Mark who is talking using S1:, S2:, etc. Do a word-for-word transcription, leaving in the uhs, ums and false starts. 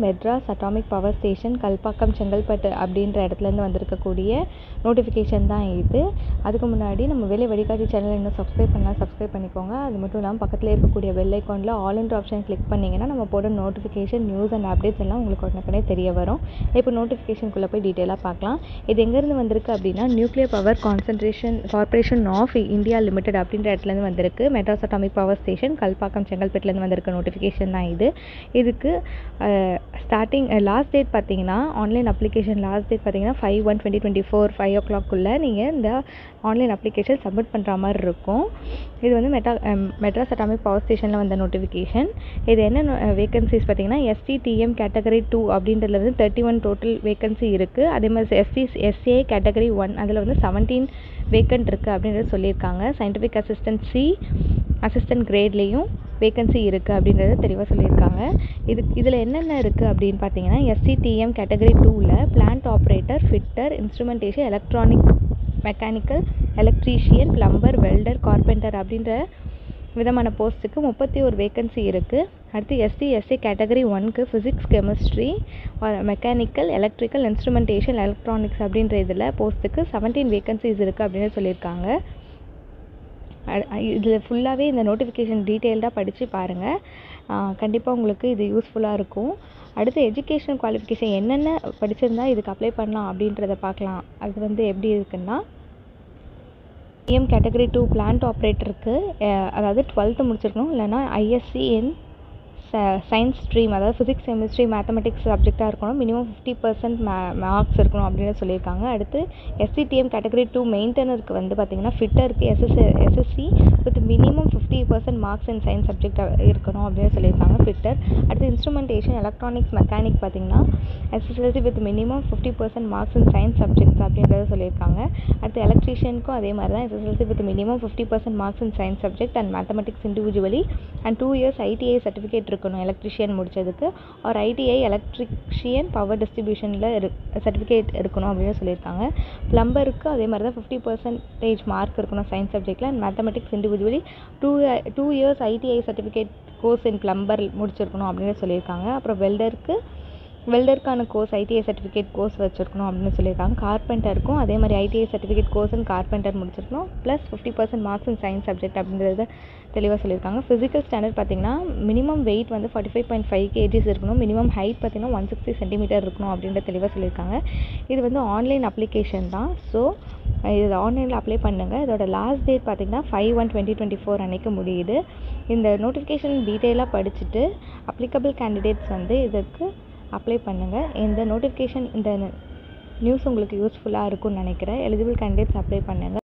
S1: Madras atomic power station Kalpakkam Chengalpattu அப்படின்ற இடத்துலேருந்து வந்திருக்கக்கூடிய நோட்டிஃபிகேஷன் தான் இது. அதுக்கு முன்னாடி நம்ம வேலை வழிகாட்டி சேனல் இன்னும் சப்ஸ்கிரைப் பண்ணலாம், சப்ஸ்கிரைப் பண்ணிக்கோங்க. அது மட்டும் இல்லாமல் பக்கத்தில் இருக்கக்கூடிய பெல் ஐக்கானில் ஆல் என்ற ஆப்ஷன் கிளிக் பண்ணிங்கன்னா நம்ம போட நோட்டிஃபிகேஷன், நியூஸ் அண்ட் அப்டேட்ஸ் எல்லாம் உங்களுக்கு உடனே தெரிய வரும். இப்போ நோட்டிஃபிகேஷனுக்குள்ளே போய் டீட்டெயிலாக பார்க்கலாம். இது எங்கேருந்து வந்திருக்கு அப்படின்னா nuclear power concentration corporation of India limited அப்படின்ற இடத்துலேருந்து வந்திருக்கு. Madras atomic power station Kalpakkam செங்கல்பட்டுலேருந்து வந்திருக்க நோட்டிஃபிகேஷன் தான் இது. இதுக்கு ஸ்டார்டிங் லாஸ்ட் டேட் பார்த்தீங்கன்னா ஆன்லைன் அப்ளிகேஷன் லாஸ்ட் டேட் பார்த்தீங்கன்னா five one twenty twenty four five o கிளாக்குள்ளே நீங்கள் இந்த ஆன்லைன் அப்ளிகேஷன் சப்மிட் பண்ணுற மாதிரி இருக்கும். இது வந்து மெட்டா மெட்ராஸ் அட்டாமிக் பவர் ஸ்டேஷனில் வந்த நோட்டிஃபிகேஷன். இது என்ன வேகன்சிஸ் பார்த்தீங்கன்னா எஸ்டிடிஎம் கேட்டகரி டூ அப்படின்றதுல வந்து தேர்ட்டி ஒன் டோட்டல் வேகன்சி இருக்குது. அதே மாதிரி எஸ்டி எஸ்ஏ கேட்டகரி ஒன் அதில் வந்து செவன்டீன் வேக்கன்ட் இருக்குது அப்படின்றது சொல்லியிருக்காங்க. சயின்டிஃபிக் அசிஸ்டன்ட் சி அசிஸ்டன்ட் கிரேட்லேயும் வேகன்சி இருக்குது அப்படின்றத தெளிவாக சொல்லியிருக்காங்க. இது இதில் என்னென்ன இருக்குது அப்படின்னு பார்த்தீங்கன்னா எஸ்சிடிஎம் கேட்டகரி டூவில் plant operator, fitter, instrumentation, electronic, mechanical, electrician, plumber, welder, carpenter அப்படின்ற விதமான போஸ்ட்டுக்கு முப்பத்தி ஒரு வேகன்சி இருக்குது. அடுத்து எஸ்டி எஸ்ஏ கேட்டகரி ஒன்க்கு physics, chemistry, mechanical, electrical, instrumentation, electronics அப்படின்ற இதில் போஸ்ட்டுக்கு செவன்டீன் வேகன்சிஸ் இருக்குது அப்படின்னு சொல்லியிருக்காங்க. இதில் ஃபுல்லாகவே இந்த நோட்டிஃபிகேஷன் டீட்டெயில்டாக படித்து பாருங்கள். கண்டிப்பாக உங்களுக்கு இது யூஸ்ஃபுல்லாக இருக்கும். அடுத்து எஜுகேஷன் குவாலிஃபிகேஷன் என்னென்ன படிச்சிருந்தா இதுக்கு அப்ளை பண்ணலாம் அப்படின்றத பார்க்கலாம். அது வந்து எப்படி இருக்குன்னா எம் கேட்டகரி டூ பிளான்ட் ஆப்ரேட்டருக்கு அதாவது டுவெல்த்து முடிச்சிருக்கணும், இல்லைனா ஐஎஸ்சி இன் சயின்ஸ் ஸ்ட்ரீம் அதாவது ஃபிசிக்ஸ், கெமிஸ்ட்ரி, மேத்தமெட்டிக்ஸ் சப்ஜெக்டாக இருக்கணும். Minimum fifty percent may marks இருக்கணும் அப்படின்னு சொல்லியிருக்காங்க. அடுத்து எஸ்சிடிஎம் கேட்டகரி டூ மெயின்டெனருக்கு வந்து பார்த்திங்கன்னா ஃபிட்டருக்கு SS SSC with minimum fifty percent marks in science subject இருக்கணும் அப்படின்னு சொல்லியிருக்காங்க ஃபிட்டர். அடுத்து இன்ஸ்ட்ருமெண்டேஷன், எலக்ட்ரானிக்ஸ், மெக்கானிக் பார்த்திங்கன்னா SSLC with minimum fifty percent marks in science subjects அப்படின்றத சொல்லியிருக்காங்க. அடுத்து எலக்ட்ரீஷியனுக்கும் அதே மாதிரி தான் SSLC with minimum fifty percent marks in science subject and mathematics individually and two years ITI certificate இருக்கணும் எலக்ட்ரிஷியன் முடிச்சதுக்கு. ஒரு ஐடிஐ எலக்ட்ரிஷியன் பவர் டிஸ்ட்ரிபியூஷனில் இரு சர்டிஃபிகேட் இருக்கணும் அப்படின்னு சொல்லியிருக்காங்க. பிளம்பருக்கு அதே மாதிரி தான் ஃபிஃப்டி பர்சன்டேஜ் மார்க் இருக்கணும் சயின்ஸ் சப்ஜெக்டில் and mathematics individually two two years ITI certificate course in plumber முடிச்சிருக்கணும் அப்படின்னு சொல்லியிருக்காங்க. அப்புறம் வெல்டருக்கு வெல்டருக்கான கோர்ஸ் ஐடிஐ சர்டிஃபிகேட் கோர்ஸ் வச்சுருக்கணும் அப்படின்னு சொல்லியிருக்காங்க. கார்பெண்டருக்கும் அதே மாதிரி ITI certificate course in carpenter முடிச்சிருக்கணும் plus fifty percent marks in science subject அப்படின்றத தெளிவாக சொல்லியிருக்காங்க. ஃபிசிக்கல் ஸ்டாண்டர்ட் பார்த்திங்கன்னா மினிமம் வெயிட் வந்து forty five point five kgs இருக்கணும். மினிமம் ஹைட் பார்த்திங்கன்னா ஒன் சிக்ஸ்டி சென்டிமீட்டர் இருக்கணும் அப்படின்ற தெளிவாக சொல்லியிருக்காங்க. இது வந்து ஆன்லைன் அப்ளிகேஷன் தான். ஸோ இது ஆன்லைனில் அப்ளை பண்ணுங்கள். இதோட லாஸ்ட் டேட் பார்த்திங்கன்னா five one twenty twenty four அன்றைக்கு முடியுது. இந்த நோட்டிஃபிகேஷன் டீட்டெயிலாக படிச்சுட்டு அப்ளிகபிள் கேண்டிடேட்ஸ் வந்து இதுக்கு அப்ளை பண்ணுங்கள். இந்த நோட்டிஃபிகேஷன் இந்த நியூஸ் உங்களுக்கு யூஸ்ஃபுல்லாக இருக்கும்னு நினைக்கிறேன். எலிஜிபிள் கேண்டிடேட்ஸ் அப்ளை பண்ணுங்கள்.